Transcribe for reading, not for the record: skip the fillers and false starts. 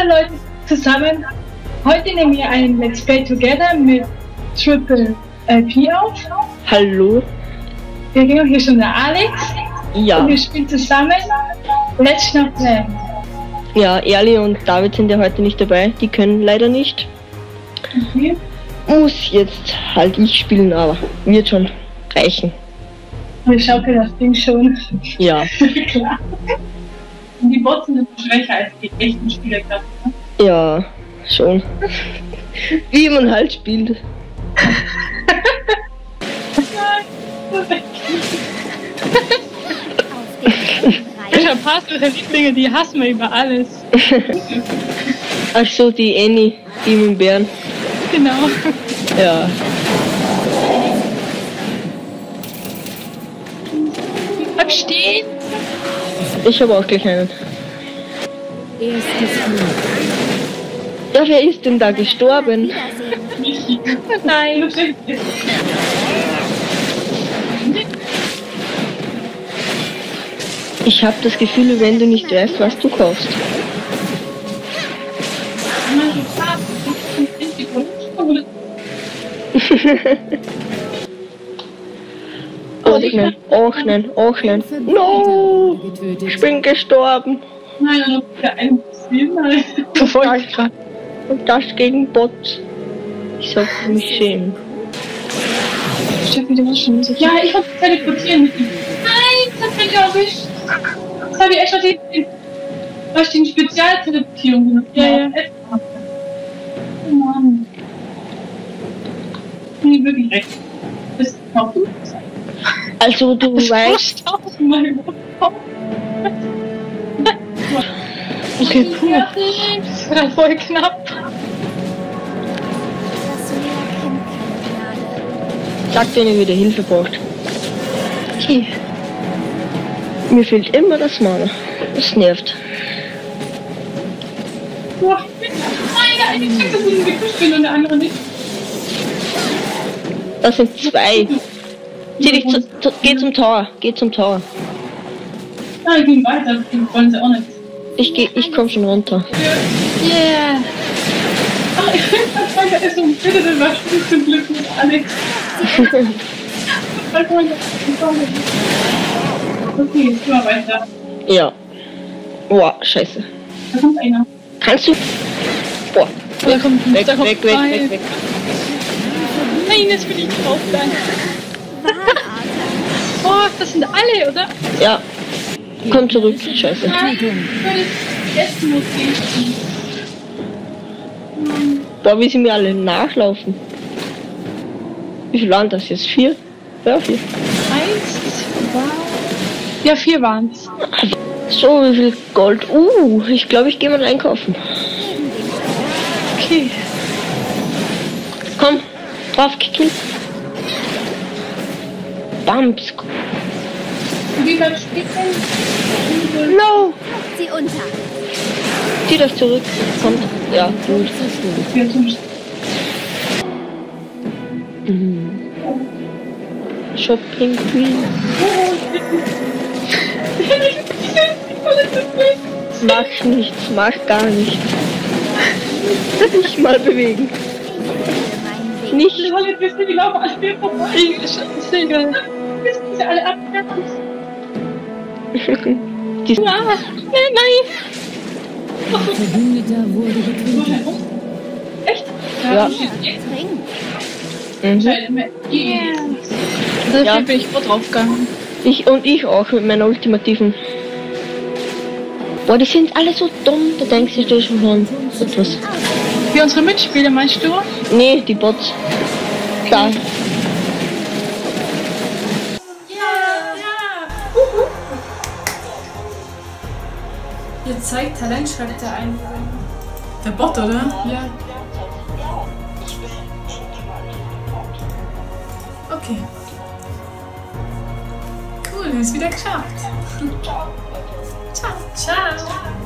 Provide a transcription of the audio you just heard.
Hallo Leute zusammen. Heute nehmen wir ein Let's Play Together mit Triple LP auf. Hallo. Hier schon der Alex. Ja. Und wir spielen zusammen Let's Not Play. Ja, Erli und David sind ja heute nicht dabei. Die können leider nicht. Okay. Muss jetzt halt ich spielen, aber wird schon reichen. Ich schaukel das Ding schon. Ja. Klar. Und die Bots sind schwächer als die echten Spielerklassen. Ne? Ja, schon. Wie man halt spielt. Ich hab fast ihre Lieblinge, die hassen wir über alles. Ach so, die Annie, die mit dem Bären. Genau. Ja. Bleib stehen! Ich habe auch gleich einen. Ja, wer ist denn da gestorben? Nein. Ich habe das Gefühl, wenn du nicht weißt, was du kaufst. Och nein. No! Ich bin gestorben. Nein, dann ist der ein bisschen. Verfolge ich gerade. Und das gegen Bots. Ich sollte mich schämen. Steht wieder was schon. Ja, ich hab teleportieren mit ihm. Nein, das hat mich erwischt. Das habe ich echt durch den Spezialteleportierung gemacht. Ja. Oh Mann. Nee, wirklich recht. Das ist auch gut. Also du weißt. Okay, puh. Das war voll knapp. Sag denen, wie der Hilfe braucht. Okay. Mir fehlt immer das Mana. Das nervt. Boah, der eine checkt, dass ich geküsst bin und der andere nicht. Das sind zwei. Geh zum Tor. Geh zum Tor. Nein, gehen weiter. Die wollen sie auch nicht. Ich komm schon runter. Yeah. Ach, ich finde das weiter ist so ein bitte, dann war ich zum Glück mit Alex. Okay, jetzt gehen wir weiter. Ja. Boah, scheiße. Da kommt einer. Kannst du? Boah. Da kommt Weg. Nein, jetzt bin ich drauf, dann. Oh, das sind alle, oder? Ja. Komm zurück, scheiße. Jetzt muss ich. Boah, wie sie mir alle nachlaufen. Wie viel waren das jetzt? 4? Ja, 4. 1, 2. Ja, 4 waren's. So, wie viel Gold? Ich glaube, ich gehe mal einkaufen. Okay. Komm, drauf kicken. Bams. Wie beim Spielen? No! Sie unter. Zieh das zurück. Kommt. Ja, gut. Shopping Queen. Mach nichts, mach gar nichts. Nicht mal bewegen. Nicht. Die laufen alle mir vorbei. Ist egal. Jetzt sind sie alle abgegangen. Nein. Verbündeter wurde getötet. Echt? Ja. Dafür bin ich voll draufgegangen. Ich auch mit meiner ultimativen. Boah, die sind alle so dumm, da denkst du dir schon etwas. Wie unsere Mitspieler, meinst du? Nee, die Bots. Da. Ihr zeigt Talent, schreibt der ein. Der Bot, oder? Ja. Okay. Cool, wir haben es wieder geschafft. Ciao. Ciao.